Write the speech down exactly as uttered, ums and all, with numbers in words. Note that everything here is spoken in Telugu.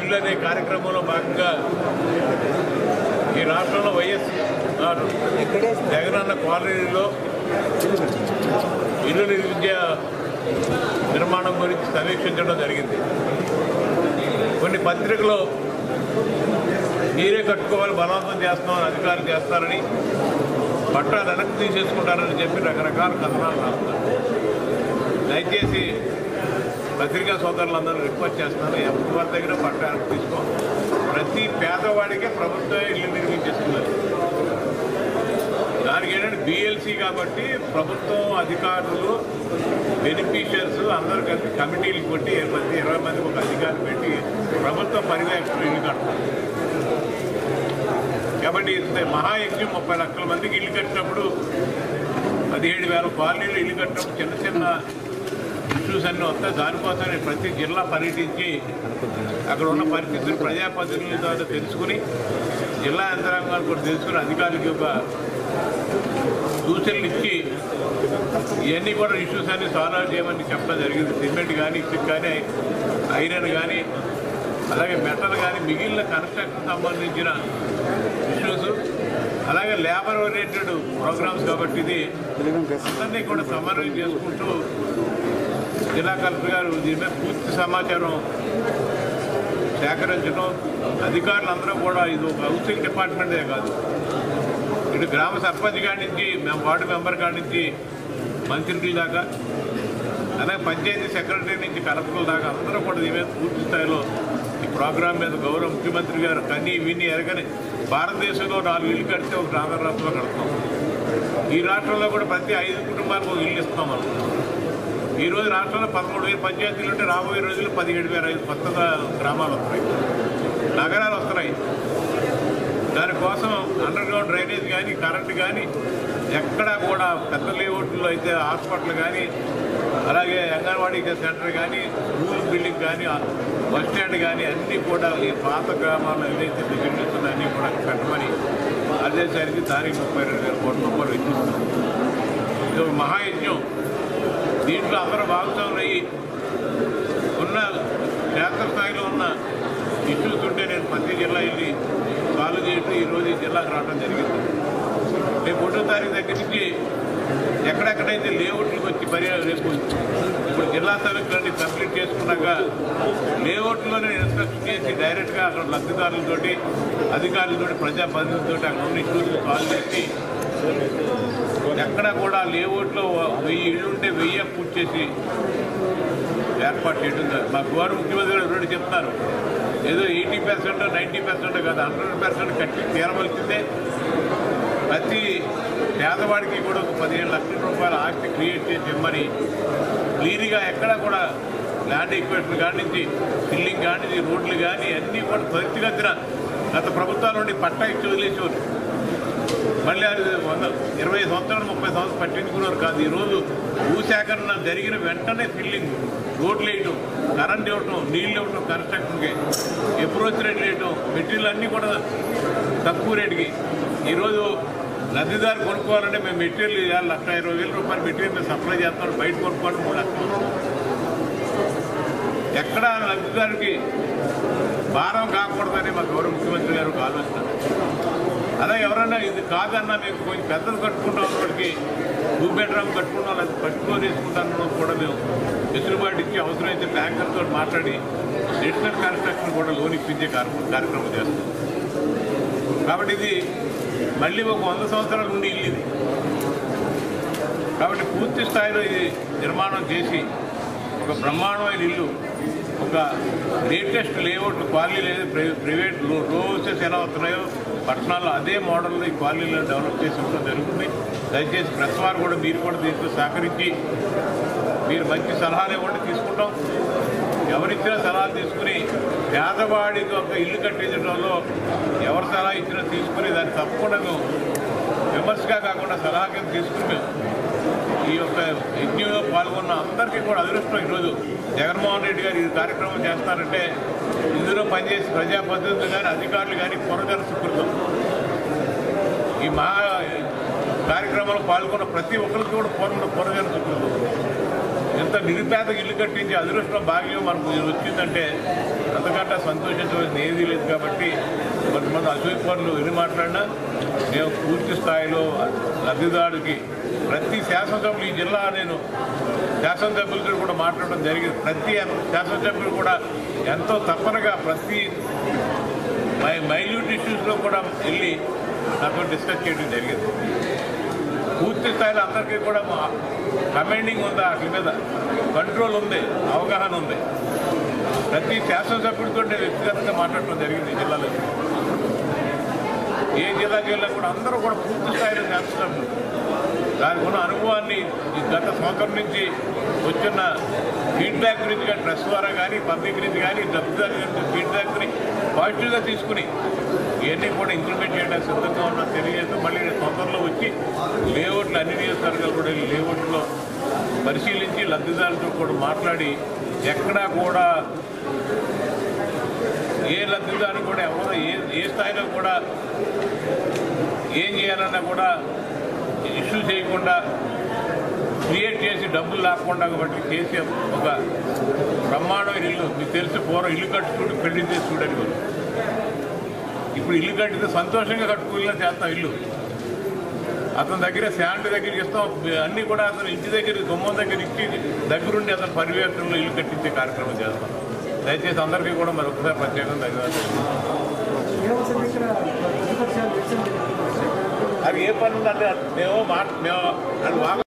ఇల్లు అనే కార్యక్రమంలో భాగంగా ఈ రాష్ట్రంలో వైఎస్ జగనన్న కాలనీలో ఇల్లు నిర్మించే నిర్మాణం గురించి సమీక్షించడం జరిగింది. కొన్ని పత్రికలు మీరే కట్టుకోవాలి, బలవంతం చేస్తామని అధికారులు చేస్తారని, పట్టాలు వెనక్కి తీసేసుకుంటారని చెప్పి రకరకాల కథనాలు రాస్తారు. దయచేసి పత్రికా సోదరులందరూ రిక్వెస్ట్ చేస్తున్నారు, ఎవరి దగ్గర పట్టా వెనక్కి తీసుకో. ప్రతి పేదవాడికే ప్రభుత్వమే ఇల్లు నిర్మించేస్తున్నారు. దానికి ఏంటంటే బిఎల్సీ కాబట్టి ప్రభుత్వం అధికారులు బెనిఫిషియర్స్ అందరూ కలిసి కమిటీలు కొట్టి ప్రతి ఇరవై మందికి ఒక అధికారులు పెట్టి ప్రభుత్వ పర్యవేక్షణ ఇల్లు కడతారు. కాబట్టి మహాయజ్ఞం ముప్పై లక్షల మందికి ఇల్లు కట్టినప్పుడు పదిహేడు వేల కాలనీలు ఇల్లు కట్టినప్పుడు చిన్న చిన్న ఇష్యూస్ అన్నీ వస్తాయి. దానికోసం ప్రతి జిల్లా పర్యటించి అక్కడ ఉన్న పరిస్థితులు ప్రజాప్రతినిధుల ద్వారా తెలుసుకుని జిల్లా యంత్రాంగాలు కూడా తెలుసుకుని అధికారులకి ఒక సూచనలు ఇచ్చి ఇవన్నీ కూడా ఇష్యూస్ అన్ని సాల్వ్ చేయమని చెప్పడం జరిగింది. సిమెంట్ కానీ ఇసుక కానీ ఐరన్ కానీ అలాగే మెటల్ కానీ మిగిలిన కన్స్ట్రక్షన్ సంబంధించిన ఇష్యూస్ అలాగే లేబర్ ఓరియంటెడ్ ప్రోగ్రామ్స్ కాబట్టి ఇది అందరినీ కూడా సమన్వయం చేసుకుంటూ జిల్లా కలెక్టర్ గారు దీని మీద పూర్తి సమాచారం సేకరించడం, అధికారులందరూ కూడా ఇది ఒక హౌసింగ్ డిపార్ట్మెంటే కాదు, ఇటు గ్రామ సర్పంచ్ కాడి నుంచి మేము వార్డు మెంబర్ కాడి నుంచి మంత్రుల దాకా అలాగే పంచాయతీ సెక్రటరీ నుంచి కలెక్టర్ల దాకా అందరూ కూడా దీని మీద పూర్తి స్థాయిలో ఈ ప్రోగ్రాం మీద గౌరవ ముఖ్యమంత్రి గారు కన్నీ విని ఎరగని భారతదేశంలో నాలుగు ఇల్లు కడితే ఒక ఆంధ్ర రాష్ట్రంలో కడతాం. ఈ రాష్ట్రంలో కూడా ప్రతి ఐదు కుటుంబాలకు ఒక ఇల్లు ఇస్తాం మనం. ఈరోజు రాష్ట్రంలో పదమూడు వేల పంచాయతీలు ఉంటే రాబోయే రోజుల్లో పదిహేడు వేల ఐదు కొత్తగా గ్రామాలు వస్తున్నాయి, నగరాలు వస్తున్నాయి. దానికోసం అండర్ గ్రౌండ్ డ్రైనేజ్ కానీ కరెంటు కానీ ఎక్కడా కూడా పెద్ద లేఅవుట్లో అయితే హాస్పిటల్ కానీ అలాగే అంగన్వాడీ సెంటర్ కానీ స్కూల్ బిల్డింగ్ కానీ బస్ స్టాండ్ కానీ అన్నీ కూడా ఈ పాత గ్రామాల్లో ఏదైతే ఫెసిలిటీస్ ఉన్నాయో అన్నీ కూడా పెట్టమని ఆదేశానికి తారీఖు ముప్పై రెండు వేల కోట్ల రూపాయలు ఇచ్చిస్తున్నాం. ఇది ఒక మహాయజ్ఞం. దీంట్లో అందరూ భాగస్వాములు అయ్యి ఉన్న క్షేత్రస్థాయిలో ఉన్న ఇష్యూస్ ఉంటే నేను ప్రతి జిల్లా వెళ్ళి సాల్వ్ చేయటం ఈరోజు ఈ జిల్లాకు రావడం జరిగింది. రేపు ఒకటో తారీఖు దగ్గర నుంచి ఎక్కడెక్కడైతే లేఅవుట్లకు వచ్చి పర్యాలు రేపు ఇప్పుడు జిల్లా స్థాయిలో కంప్లీట్ చేసుకున్నాక లేఅవుట్లోనే ఇన్స్ట్రక్షన్ చేసి డైరెక్ట్గా అక్కడ లబ్ధిదారులతోటి అధికారులతోటి ప్రజాప్రతినిధులతో అక్కడ ఉన్న ఇష్యూస్ సాల్వ్ చేసి ఎక్కడ కూడా లేఅవుట్లో వెయ్యి ఇళ్ళు ఉంటే వెయ్యి పూర్తి చేసి ఏర్పాటు చేయడం. మా గౌరవ ముఖ్యమంత్రి గారు రెండు చెప్తున్నారు, ఏదో ఎయిటీ పర్సెంట్ నైంటీ పర్సెంట్ కదా హండ్రెడ్ పర్సెంట్ కట్టి తీరవలసిందే. ప్రతి పేదవాడికి కూడా ఒక పదిహేను లక్షల రూపాయల ఆస్తి క్రియేట్ చేసి ఇవ్వమని క్లీన్గా ఎక్కడా కూడా ల్యాండ్ ఈక్వేషన్ కాడి నుంచి బిల్డింగ్ కాడి నుంచి రోడ్లు కానీ అన్నీ కూడా త్వరితగతిన గత ప్రభుత్వాల నుండి పట్టా ఇచ్చి వదిలేసేవారు. మళ్ళీ అది వంద ఇరవై సంవత్సరాలు ముప్పై సంవత్సరాలు పట్టించుకున్నారు కాదు. ఈరోజు భూసేకరణ జరిగిన వెంటనే ఫిల్లింగ్, రోడ్లు వేయటం, కరెంట్ ఇవ్వటం, నీళ్ళు ఇవ్వటం, కన్స్ట్రక్షన్కి అప్రోచ్ రేట్లు వేయటం, మెటీరియల్ అన్నీ కూడా తక్కువ రేటుకి. ఈరోజు లబ్ధిదారు కొనుక్కోవాలంటే మేము మెటీరియల్ ఇవ్వాలి, లక్ష ఇరవై వేల రూపాయలు మెటీరియల్ మేము సప్లై చేస్తాం, బయట కొనుక్కోవడం మూడు లక్షలు. ఎక్కడ లబ్ధిదారుకి భారం కాకూడదని మా గౌరవ ముఖ్యమంత్రి గారు ఒక ఆలోచన. అలా ఎవరన్నా ఇది కాదన్నా మేము కొంచెం పెద్దలు కట్టుకుంటాం వాడికి టూ బెడ్రూమ్ కట్టుకుంటాం, అది పట్టుకొని తీసుకుంటాను కూడా మేము వెసులుబాటు ఇచ్చి అవసరమైతే బ్యాంకర్తో మాట్లాడి డిజిటల్ కన్స్ట్రక్షన్ కూడా లోన్ ఇప్పించే కార్యక్రమం చేస్తాం. కాబట్టి ఇది మళ్ళీ ఒక వంద సంవత్సరాల నుండి ఇల్లు ఇది. కాబట్టి పూర్తి స్థాయిలో ఇది నిర్మాణం చేసి ఒక బ్రహ్మాండమైన ఇల్లు, ఒక లేటెస్ట్ లేఅవుట్ కాలనీలు ఏదో ప్రైవేట్ రోసెస్ ఎలా వస్తున్నాయో పట్టణాల్లో అదే మోడల్లో ఈ కాలనీలను డెవలప్ చేసి ఉండడం జరుగుతుంది. దయచేసి ప్రెస్ వారు కూడా మీరు కూడా దీంట్లో సహకరించి మీరు మంచి సలహాలు ఇవ్వండి, తీసుకుంటాం. ఎవరిచ్చినా సలహాలు తీసుకుని పేదవాడికి ఒక ఇల్లు కట్టించడంలో ఎవరు సలహా ఇచ్చినా తీసుకుని దాన్ని తప్పకుండా మేము విమర్శగా కాకుండా సలహా కింద తీసుకుని మేము ఈ యొక్క యజ్ఞంలో పాల్గొన్న అందరికీ కూడా అదృష్టం. ఈరోజు జగన్మోహన్ రెడ్డి గారు ఈ కార్యక్రమం చేస్తారంటే ఇందులో పనిచేసి ప్రజాప్రతినిధులు కానీ అధికారులు కానీ పొరగర సుకృతం. ఈ మహా కార్యక్రమంలో పాల్గొన్న ప్రతి ఒక్కరికి కూడా పూర్ణ పొరగర సుకృతం. ఎంత నిరుపేదకు ఇల్లు కట్టించి అదృష్టం భాగ్యం మనకు వచ్చిందంటే అంతకంటే సంతోషించవలసిన ఏదీ లేదు. కాబట్టి కొంతమంది అసూయపరులు ఎన్ని మాట్లాడినా మేము పూర్తి స్థాయిలో లబ్ధిదారుడికి ప్రతి శాసనసభ్యులు ఈ జిల్లా నేను శాసనసభ్యులతో కూడా మాట్లాడడం జరిగింది. ప్రతి శాసనసభ్యులు కూడా ఎంతో తప్పనగా ప్రతి మై మైన్యూట్ ఇష్యూస్లో కూడా వెళ్ళి నాతో డిస్కస్ చేయడం జరిగింది. పూర్తి స్థాయిలో అందరికీ కూడా కమాండింగ్ ఉంది, వాటి మీద కంట్రోల్ ఉంది, అవగాహన ఉంది. ప్రతి శాసనసభ్యుడితో నేను వ్యక్తిగతంగా మాట్లాడటం జరిగింది. జిల్లాలో ఏ జిల్లాకి వెళ్ళినా కూడా అందరూ కూడా పూర్తి స్థాయిలో శాసనసభ్యులు దానికి ఉన్న అనుభవాన్ని గత సంవత్సరం నుంచి వచ్చిన ఫీడ్బ్యాక్ గురించి కానీ ప్రెస్ ద్వారా కానీ పబ్లిక్ గురించి కానీ లబ్ధిదారు ఫీడ్బ్యాక్ని పాజిటివ్గా తీసుకుని ఇవన్నీ కూడా ఇంప్లిమెంట్ చేయడానికి సిద్ధంగా ఉన్న తెలియజేస్తూ మళ్ళీ తొందరలో వచ్చి లేఅవుట్లు అన్ని నియోజకవర్గాలు కూడా లేఅవుట్లో పరిశీలించి లబ్ధిదారులతో కూడా మాట్లాడి ఎక్కడా కూడా ఏ లబ్ధిదారు కూడా ఎవరో ఏ ఏ స్థాయిలో కూడా ఏం చేయాలన్నా కూడా ఇష్యూ చేయకుండా క్రియేట్ చేసి డబ్బులు లాక్కుండా కాబట్టి కేసీఆర్ ఒక బ్రహ్మాండమైన ఇల్లు మీకు తెలిసి పూర్వం ఇల్లు కట్టుకుంటూ పెళ్లి చేసి చూడండి. ఇప్పుడు ఇల్లు కట్టితే సంతోషంగా కట్టుకునేలా చేస్తాం ఇల్లు. అతని దగ్గర శాంతి దగ్గర ఇస్తాం, అన్నీ కూడా అతను ఇంటి దగ్గర గుమ్మం దగ్గర ఇచ్చి దగ్గరుండి అతను పర్యవేక్షణలో ఇల్లు కట్టించే కార్యక్రమం చేస్తాం. దయచేసి అందరికీ కూడా మరి ఒకసారి ప్రత్యేకంగా ధన్యవాదాలు. అది ఏ పని ఉందంటే మేము మాట మేము అది